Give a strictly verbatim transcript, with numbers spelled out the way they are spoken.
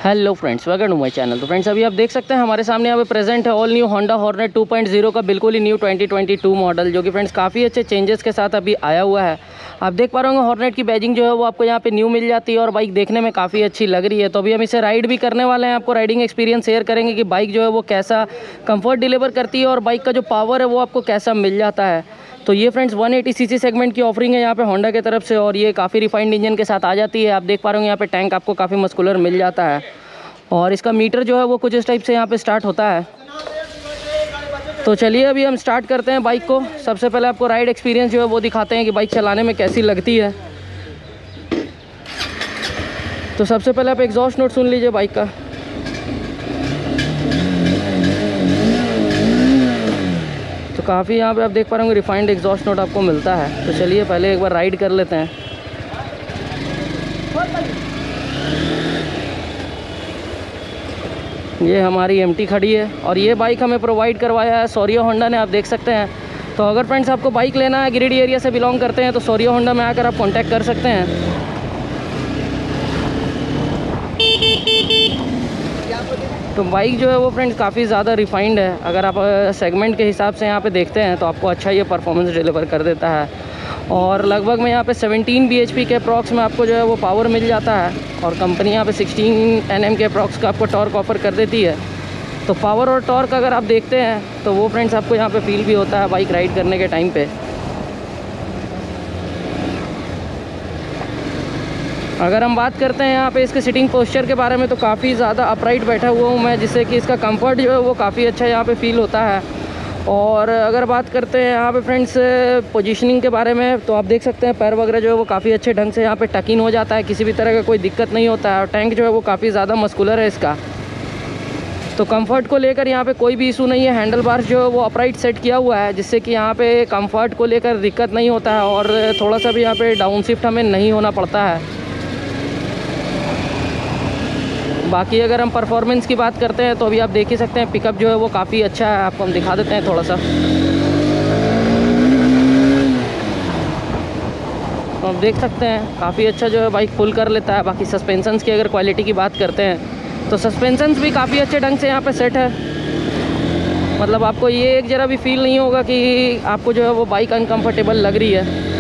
Hello friends, welcome to my channel. तो friends, अभी आप देख सकते हैं हमारे सामने यहाँ पे प्रेजेंट है all new Honda Hornet two point zero का बिल्कुल ही new twenty twenty two model, जो कि फ्रेंड्स काफ़ी अच्छे चेंजेस के साथ अभी आया हुआ है। आप देख पा रहे होंगे हॉर्नेट की बैजिंग जो है वो आपको यहाँ पे न्यू मिल जाती है और बाइक देखने में काफ़ी अच्छी लग रही है। तो अभी हम इसे राइड भी करने वाले हैं, आपको राइडिंग एक्सपीरियंस शेयर करेंगे कि बाइक जो है वो कैसा कंफर्ट डिलीवर करती है और बाइक का जो पावर है वो आपको कैसा मिल जाता है। तो ये friends one eighty CC segment की ऑफरिंग है यहाँ पे होंडा की तरफ से और ये काफ़ी रिफाइंड इंजन के साथ आ जाती है। आप देख पा रहे होंगे यहाँ पे टैंक आपको काफ़ी मस्कुलर मिल जाता है और इसका मीटर जो है वो कुछ इस टाइप से यहाँ पे स्टार्ट होता है। तो चलिए अभी हम स्टार्ट करते हैं बाइक को। सबसे पहले आपको राइड एक्सपीरियंस जो है वो दिखाते हैं कि बाइक चलाने में कैसी लगती है। तो सबसे पहले आप एग्जॉस्ट नोट सुन लीजिए बाइक का। तो काफ़ी यहाँ पे आप देख पा रहे होंगे रिफाइंड एग्जॉस्ट नोट आपको मिलता है। तो चलिए पहले एक बार राइड कर लेते हैं। ये हमारी एमटी खड़ी है और ये बाइक हमें प्रोवाइड करवाया है सोरियो होंडा ने, आप देख सकते हैं। तो अगर फ्रेंड्स आपको बाइक लेना है, गिरिडीह एरिया से बिलोंग करते हैं, तो सोरियो होंडा में आकर आप कांटेक्ट कर सकते हैं। तो बाइक जो है वो फ्रेंड्स काफ़ी ज़्यादा रिफाइंड है। अगर आप सेगमेंट के हिसाब से यहाँ पे देखते हैं तो आपको अच्छा ये परफॉर्मेंस डिलीवर कर देता है और लगभग में यहाँ पे सेवनटीन बी एच पी के अप्रॉक्स में आपको जो है वो पावर मिल जाता है और कंपनी यहाँ पे सिक्सटीन एन एम के अप्रॉक्स का आपको टॉर्क ऑफर कर देती है। तो पावर और टॉर्क अगर आप देखते हैं तो वो फ्रेंड्स आपको यहाँ पे फील भी होता है बाइक राइड करने के टाइम पे। अगर हम बात करते हैं यहाँ पे इसके सिटिंग पोस्चर के बारे में तो काफ़ी ज़्यादा अपराइट बैठा हुआ हूँ मैं, जिससे कि इसका कंफर्ट जो है वो काफ़ी अच्छा यहाँ पे फील होता है। और अगर बात करते हैं यहाँ पे फ्रेंड्स पोजीशनिंग के बारे में तो आप देख सकते हैं पैर वगैरह जो है वो काफ़ी अच्छे ढंग से यहाँ पे टक इन हो जाता है, किसी भी तरह का कोई दिक्कत नहीं होता है। और टैंक जो है वो काफ़ी ज़्यादा मस्कुलर है इसका। तो कंफर्ट को लेकर यहाँ पे कोई भी इशू नहीं है। हैंडल बार्स जो है वो अपराइट सेट किया हुआ है, जिससे कि यहाँ पे कंफर्ट को लेकर दिक्कत नहीं होता है और थोड़ा सा भी यहाँ पे डाउन शिफ्ट हमें नहीं होना पड़ता है। बाकी अगर हम परफॉर्मेंस की बात करते हैं तो अभी आप देख ही सकते हैं पिकअप जो है वो काफ़ी अच्छा है। आपको हम दिखा देते हैं थोड़ा सा। तो आप देख सकते हैं काफ़ी अच्छा जो है बाइक पुल कर लेता है। बाकी सस्पेंशंस की अगर क्वालिटी की बात करते हैं तो सस्पेंशंस भी काफ़ी अच्छे ढंग से यहाँ पे सेट है। मतलब आपको ये एक ज़रा भी फील नहीं होगा कि आपको जो है वो बाइक अनकम्फर्टेबल लग रही है।